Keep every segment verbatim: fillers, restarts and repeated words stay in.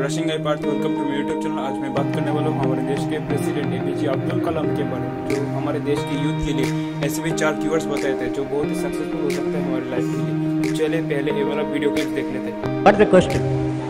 Rushing गाय पार्ट welcome to YouTube channel. आज मैं बात करने वाला हूँ हमारे देश के प्रेसिडेंट एपीजे अब्दुल कलाम के बारे में, जो हमारे देश के यूथ के लिए ऐसे भी चार कीवर्ड्स बताए थे जो बहुत ही सक्सेसफुल हो सकते हैं हमारी लाइफ के लिए। चलिए पहले ये वाला वीडियो क्लिप देख लेते हैं। What the question?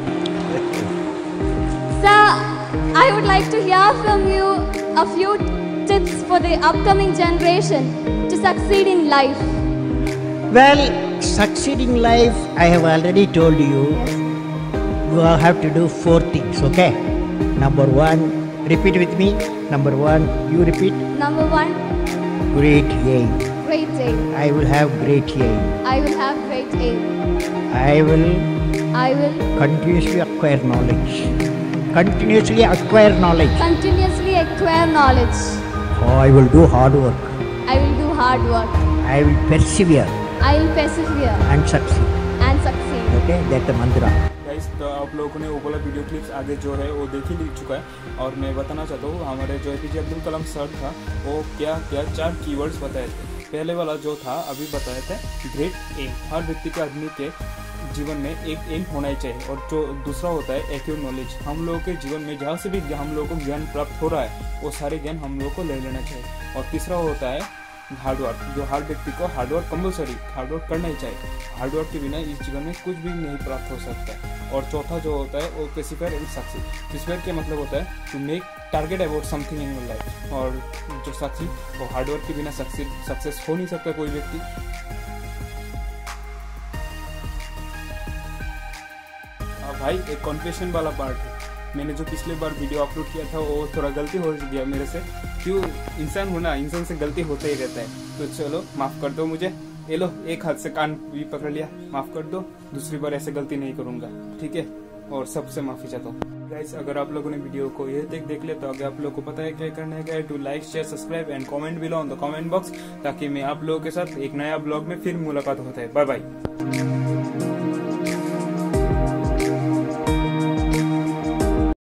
Sir, I would like to hear from you a few tips for the upcoming generation to succeed in life. Well, succeed in life, I have already told you. You have to do four things, okay? Number one, repeat with me. Number one, you repeat. Number one, Great aim. great aim. I will have great aim. I will have great aim. I will I will continuously acquire knowledge. Continuously acquire knowledge. continuously acquire knowledge. Oh, I will do hard work. I will do hard work. I will persevere I will persevere and succeed. and succeed. Okay, that's the mantra. Guys, तो आप लोगों ने वो वाला video clips आगे जो है वो देख ही लिख चुका है और मैं बताना चाहता हूँ हमारे जो एपीजे अब्दुल कलाम सर था वो क्या क्या चार कीवर्ड्स बताए थे। पहले वाला जो था अभी बताए थे ग्रेट एम। हर व्यक्ति के आदमी के जीवन में एक एम होना ही चाहिए। और जो दूसरा होता है एक्यूर नॉलेज। हम लोगों के जीवन में जहाँ से भी हम लोगों को ज्ञान प्राप्त हो रहा है वो सारे ज्ञान हम लोगों को ले लेना चाहिए। और तीसरा होता है हार्डवर्क। जो हर व्यक्ति को हार्डवर्क कंपलसरी हार्डवर्क करना ही चाहिए। हार्डवर्क के बिना इस जीवन में कुछ भी नहीं प्राप्त हो सकता। और चौथा जो होता है वो पेसिफायर एंड सक्सेस। पेसिफायर का मतलब होता है to make target about something in your life. और जो सक्सेस वो हार्डवर्क के बिना सक्सेस सक्सेस हो नहीं सकता कोई व्यक्ति। भाई एक कॉन्फेशन वाला पार्ट है। मैंने जो पिछले बार वीडियो अपलोड किया था वो थोड़ा गलती हो गया मेरे से। क्यों, इंसान होना, इंसान से गलती होता ही रहता है। तो चलो माफ़ कर दो मुझे। ये लो, एक हाथ से कान भी पकड़ लिया, माफ़ कर दो। दूसरी बार ऐसे गलती नहीं करूँगा, ठीक है? और सबसे माफ़ी चाहता हूँ। गाइस, अगर आप लोगों ने वीडियो को ये देख देख लिया तो आगे आप लोगों को पता है क्या करना है। To like share subscribe and comment below on the comment box, ताकि मैं आप लोगों के साथ एक नया ब्लॉग में फिर मुलाकात होता है। Bye bye.